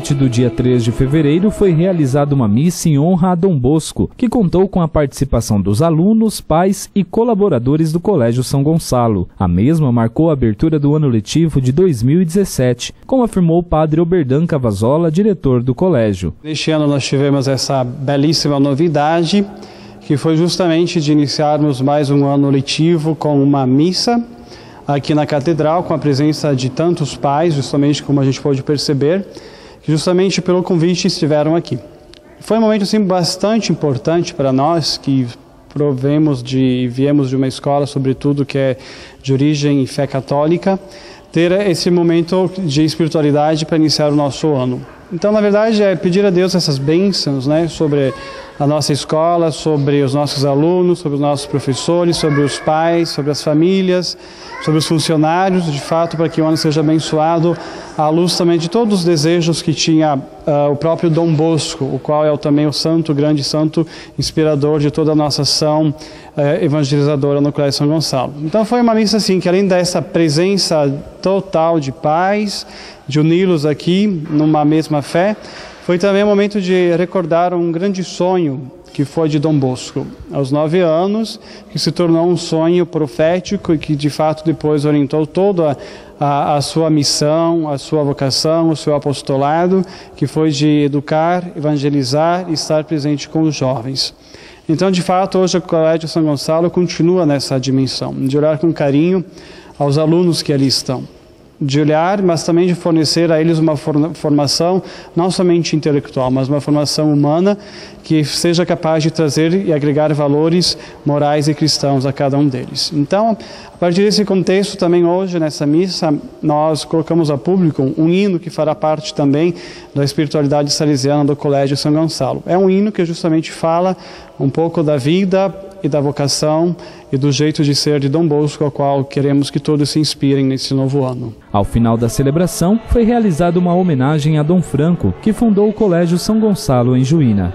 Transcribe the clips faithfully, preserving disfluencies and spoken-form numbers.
noite do dia três de fevereiro foi realizada uma missa em honra a Dom Bosco, que contou com a participação dos alunos, pais e colaboradores do Colégio São Gonçalo. A mesma marcou a abertura do ano letivo de dois mil e dezessete, como afirmou o padre Oberdan Cavazola, diretor do colégio. Este ano nós tivemos essa belíssima novidade, que foi justamente de iniciarmos mais um ano letivo com uma missa aqui na Catedral, com a presença de tantos pais, justamente como a gente pôde perceber, que justamente pelo convite estiveram aqui. Foi um momento assim, bastante importante para nós, que provemos de, viemos de uma escola, sobretudo, que é de origem e fé católica, ter esse momento de espiritualidade para iniciar o nosso ano. Então, na verdade, é pedir a Deus essas bênçãos, né, sobre a nossa escola, sobre os nossos alunos, sobre os nossos professores, sobre os pais, sobre as famílias, sobre os funcionários, de fato, para que o ano seja abençoado, à luz também de todos os desejos que tinha uh, o próprio Dom Bosco, o qual é também o santo, o grande santo inspirador de toda a nossa ação uh, evangelizadora no Colégio São Gonçalo. Então foi uma missa assim, que além dessa presença total de pais, de uni-los aqui numa mesma fé, foi também um momento de recordar um grande sonho que foi de Dom Bosco, aos nove anos, que se tornou um sonho profético e que de fato depois orientou toda a, a sua missão, a sua vocação, o seu apostolado, que foi de educar, evangelizar e estar presente com os jovens. Então, de fato, hoje o Colégio São Gonçalo continua nessa dimensão, de olhar com carinho aos alunos que ali estão, de olhar, mas também de fornecer a eles uma formação não somente intelectual, mas uma formação humana que seja capaz de trazer e agregar valores morais e cristãos a cada um deles. Então, a partir desse contexto, também hoje, nessa missa, nós colocamos a público um hino que fará parte também da espiritualidade salesiana do Colégio São Gonçalo. É um hino que justamente fala um pouco da vida e da vocação e do jeito de ser de Dom Bosco, ao qual queremos que todos se inspirem nesse novo ano. Ao final da celebração, foi realizada uma homenagem a Dom Franco, que fundou o Colégio São Gonçalo em Juína.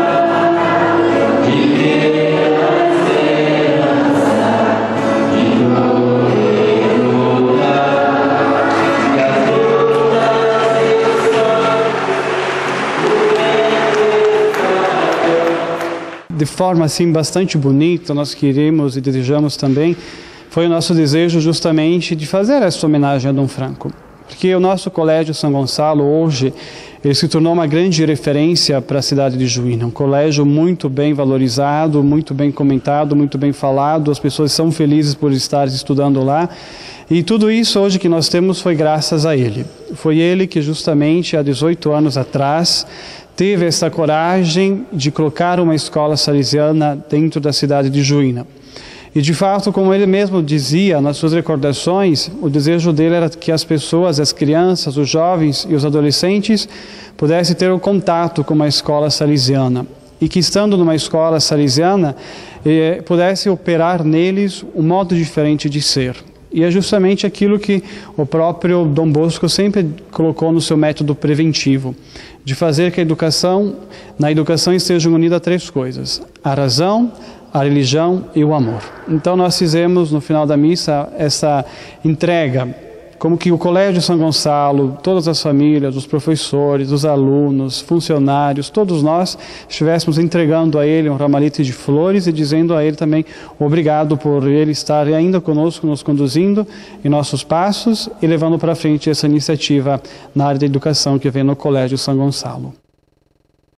De forma assim bastante bonita, nós queremos e desejamos também, foi o nosso desejo justamente de fazer essa homenagem a Dom Franco. Porque o nosso Colégio São Gonçalo hoje, ele se tornou uma grande referência para a cidade de Juína. Um colégio muito bem valorizado, muito bem comentado, muito bem falado, as pessoas são felizes por estar estudando lá. E tudo isso hoje que nós temos foi graças a ele. Foi ele que justamente há dezoito anos atrás teve essa coragem de colocar uma escola salesiana dentro da cidade de Juína. E de fato, como ele mesmo dizia nas suas recordações, o desejo dele era que as pessoas, as crianças, os jovens e os adolescentes pudessem ter o contato com uma escola salesiana. E que estando numa escola salesiana, eh, pudesse operar neles um modo diferente de ser. E é justamente aquilo que o próprio Dom Bosco sempre colocou no seu método preventivo, de fazer que a educação, na educação estejam unidas três coisas: a razão, a religião e o amor. Então nós fizemos no final da missa essa entrega, como que o Colégio São Gonçalo, todas as famílias, os professores, os alunos, funcionários, todos nós estivéssemos entregando a ele um ramalhete de flores e dizendo a ele também obrigado por ele estar ainda conosco, nos conduzindo em nossos passos e levando para frente essa iniciativa na área da educação que vem no Colégio São Gonçalo.